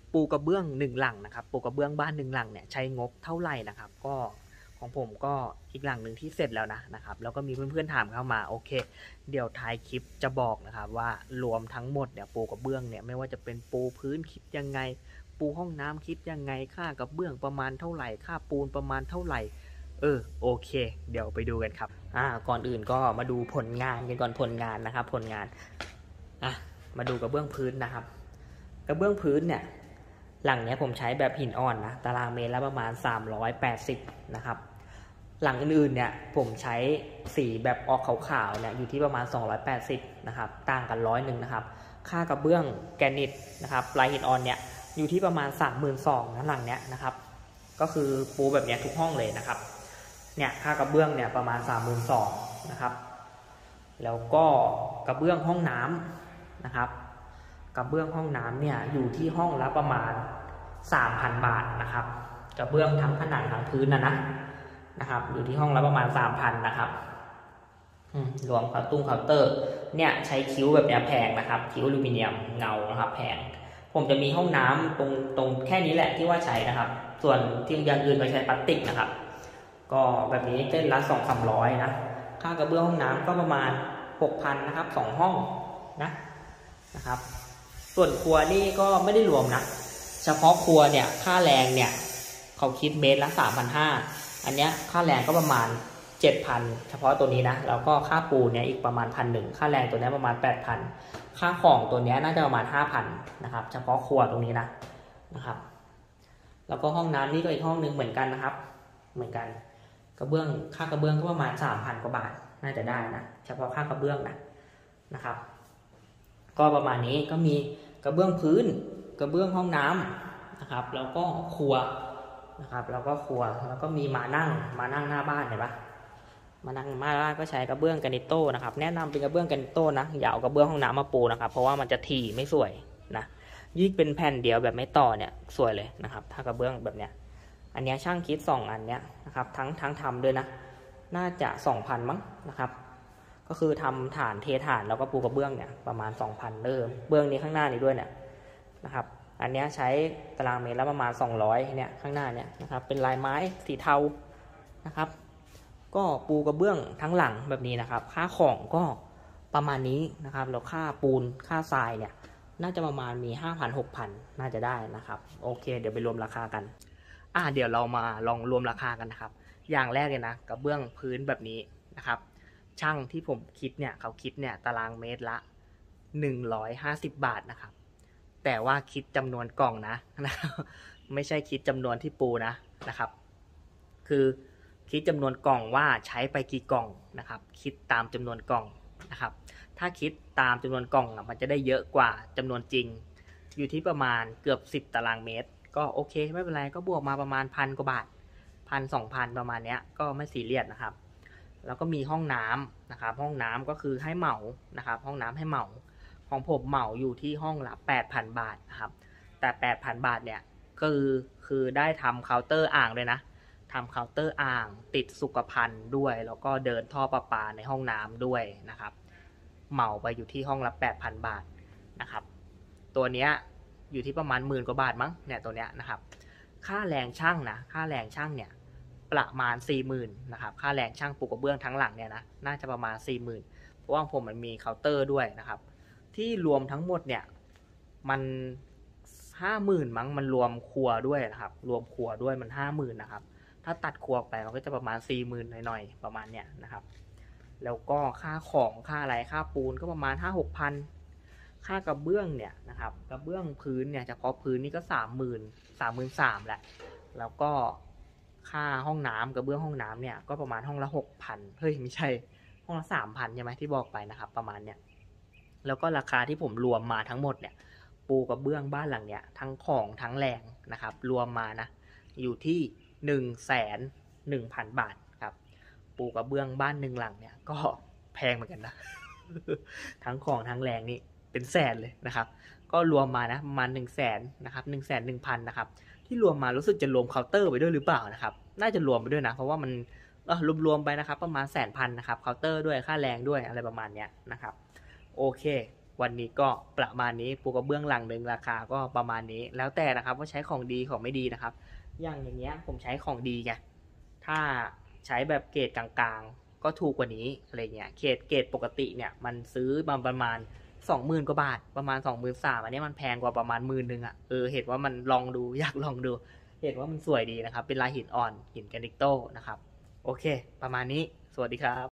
ปูกระเบื้อง1หลังนะครับปูกระเบื้องบ้าน1หลังเนี่ยใช้งบเท่าไหร่นะครับก็ของผมก็อีกหลังหนึ่งที่เสร็จแล้วนะครับแล้วก็มีเพื่อนๆถามเข้ามาโอเคเดี๋ยวท้ายคลิปจะบอกนะครับว่ารวมทั้งหมดเนี่ยปูกระเบื้องเนี่ยไม่ว่าจะเป็นปูพื้นคิดยังไงปูห้องน้ำคิดยังไงค่ากระเบื้องประมาณเท่าไหร่ค่าปูนประมาณเท่าไหร่โอเคเดี๋ยวไปดูกันครับก่อนอื่นก็มาดูผลงานกันก่อนผลงานนะครับผลงานมาดูกระเบื้องพื้นนะครับกระเบื้องพื้นเนี่ยหลังเนี้ยผมใช้แบบหินอ่อนนะตารางเมตรละประมาณ380นะครับหลังอื่นๆเนี่ยผมใช้สีแบบออกขาวๆเนี่ยอยู่ที่ประมาณ280นะครับต่างกัน100นะครับค่ากระเบื้องแกรนิตนะครับลายหินอ่อนเนี่ยอยู่ที่ประมาณ32,000นะหลังเนี้ยนะครับก็คือปูแบบเนี้ยทุกห้องเลยนะครับเนี่ยค่ากระเบื้องเนี่ยประมาณ32,000นะครับแล้วก็กระเบื้องห้องน้ำนะครับกระเบื้องห้องน้ำเนี่ยอยู่ที่ห้องละประมาณ 3,000 บาทนะครับกระเบื้องทั้งผนังทั้งพื้นนะครับอยู่ที่ห้องละประมาณ 3,000 นะครับรวมเคาน์เตอร์เนี่ยใช้คิ้วแบบนี้แพงนะครับคิ้วอลูมิเนียมเงานะครับแพงผมจะมีห้องน้ำตรงแค่นี้แหละที่ว่าใช้นะครับส่วนที่อย่างอื่นไปใช้พลาสติกนะครับก็แบบนี้เส้นละ 200-300 นะค่ากระเบื้องห้องน้ำก็ประมาณ 6,000 นะครับ2ห้องนะครับส่วนครัวนี่ก็ไม่ได้รวมนะเฉพาะครัวเนี่ยค่าแรงเนี่ยเขาคิดเมตรละ 3,500 อันเนี้ยค่าแรงก็ประมาณ 7,000 เฉพาะตัวนี้นะแล้วก็ค่าปูเนี่ยอีกประมาณ 1,100 ค่าแรงตัวนี้ประมาณ 8,000 ค่าของตัวนี้น่าจะประมาณ 5,000 นะครับเฉพาะครัวตรงนี้นะครับแล้วก็ห้องน้ำนี่ก็อีกห้องนึงเหมือนกันนะครับเหมือนกันกระเบื้องค่ากระเบื้องก็ประมาณ 3,000 กว่าบาทน่าจะได้นะเฉพาะค่ากระเบื้องนะครับก็ประมาณนี้ก็มีกระเบื้องพื้นกระเบื้องห้องน้ำนะครับแล้วก็ครัวนะครับแล้วก็ครัวแล้วก็มีมานั่งหน้าบ้านเห็นปะมานั่งหน้าบ้านก็ใช้กระเบื้องแกรนิโต้นะครับแนะนำเป็นกระเบื้องแกรนิโต้นะอย่าเอากระเบื้องห้องน้ำมาปูนะครับเพราะว่ามันจะถี่ไม่สวยนะยิ่งเป็นแผ่นเดียวแบบไม่ต่อเนี่ยสวยเลยนะครับถ้ากระเบื้องแบบเนี้ยอันนี้ช่างคิด2อันเนี้ยนะครับทั้งทำด้วยนะน่าจะ 2,000 มั้งนะครับก็คือทำฐานเทฐานแล้วก็ปูกระเบื้องเนี่ยประมาณ 2,000เบื้องนี้ข้างหน้านี้ด้วยเนี่ยนะครับอันนี้ใช้ตารางเมตรละประมาณ200เนี่ยข้างหน้าเนี่ยนะครับเป็นลายไม้สีเทานะครับก็ปูกระเบื้องทั้งหลังแบบนี้นะครับค่าของก็ประมาณนี้นะครับแล้วค่าปูนค่าทรายเนี่ยน่าจะประมาณมี 5,000-6,000 น่าจะได้นะครับโอเคเดี๋ยวไปรวมราคากันเดี๋ยวเรามาลองรวมราคากันนะครับอย่างแรกเลยนะกระเบื้องพื้นแบบนี้นะครับช่างที่ผมคิดเนี่ยเขาคิดเนี่ยตารางเมตรละ150 บาทนะครับแต่ว่าคิดจำนวนกล่องนะไม่ใช่คิดจำนวนที่ปูนะครับคือคิดจำนวนกล่องว่าใช้ไปกี่กล่องนะครับคิดตามจำนวนกล่องนะครับถ้าคิดตามจำนวนกล่องมันจะได้เยอะกว่าจำนวนจริงอยู่ที่ประมาณเกือบ10 ตารางเมตรก็โอเคไม่เป็นไรก็บวกมาประมาณ1,000 กว่าบาท1,000-2,000 ประมาณเนี้ยก็ไม่ซีเรียสนะครับแล้วก็มีห้องน้ำนะครับห้องน้ำก็คือให้เหมานะครับห้องน้ำให้เหมาของผมเหมาอยู่ที่ห้องละ 8,000 บาทนะครับแต่ 8,000 บาทเนี่ยคือได้ทำเคาน์เตอร์อ่างเลยนะทำเคาน์เตอร์อ่างติดสุขภัณฑ์ด้วยแล้วก็เดินท่อประปาในห้องน้ำด้วยนะครับเหมาไปอยู่ที่ห้องละ 8,000 บาทนะครับตัวเนี้ยอยู่ที่ประมาณ10,000 กว่าบาทมั้งเนี่ยตัวเนี้ยนะครับค่าแรงช่างค่าแรงช่างเนี่ยประมาณ 40,000 นะครับค่าแรงช่างปูกระเบื้องทั้งหลังเนี่ยนะน่าจะประมาณ 40,000 เพราะว่าผมมันมีเคาน์เตอร์ด้วยนะครับที่รวมทั้งหมดเนี่ยมัน 50,000 มั้งมันรวมครัวด้วยนะครับรวมครัวด้วยมัน 50,000 นะครับถ้าตัดครัวไปมันก็จะประมาณ 40,000 หน่อยๆประมาณเนี้ยนะครับแล้วก็ค่าของค่าอะไรค่าปูนก็ประมาณ 5-6,000 ค่ากระเบื้องเนี่ยนะครับกระเบื้องพื้นเนี่ยเฉพาะพื้นนี่ก็ 33,000 แหละแล้วก็ค่าห้องน้ำกระเบื้องห้องน้ำเนี่ยก็ประมาณห้องละ 6,000 เฮ้ยไม่ใช่ห้องละ 3,000 ใช่ไหมที่บอกไปนะครับประมาณเนี้ยแล้วก็ราคาที่ผมรวมมาทั้งหมดเนี่ยปูกระเบื้องบ้านหลังเนี่ยทั้งของทั้งแรงนะครับรวมมานะอยู่ที่ 110,000 บาทครับปูกระเบื้องบ้าน1หลังเนี่ยก็แพงเหมือนกันนะ ทั้งของทั้งแรงนี่เป็นแสนเลยนะครับก็รวมมานะประมาณ 100,000 นะครับ 101,000 นะครับที่รวมมารู้สึกจะรวมเคาน์เตอร์ไปด้วยหรือเปล่านะครับน่าจะรวมไปด้วยนะเพราะว่ามันรวมๆไปนะครับประมาณ 100,000 นะครับเคาน์เตอร์ด้วยค่าแรงด้วยอะไรประมาณเนี้ยนะครับโอเควันนี้ก็ประมาณนี้ปูกระเบื้องหลังหนึ่งราคาก็ประมาณนี้แล้วแต่นะครับว่าใช้ของดีของไม่ดีนะครับอย่างเงี้ยผมใช้ของดีไงถ้าใช้แบบเกรดกลางๆก็ถูกกว่านี้อะไรเงี้ยเกรดปกติเนี่ยมันซื้อมาประมาณ20,000 กว่าบาทประมาณ23,000อันนี้มันแพงกว่าประมาณ10,000อ่ะเห็นว่ามันลองดูอยากลองดูเห็นว่ามันสวยดีนะครับเป็นลายหินอ่อนหินแกรนิโตนะครับโอเคประมาณนี้สวัสดีครับ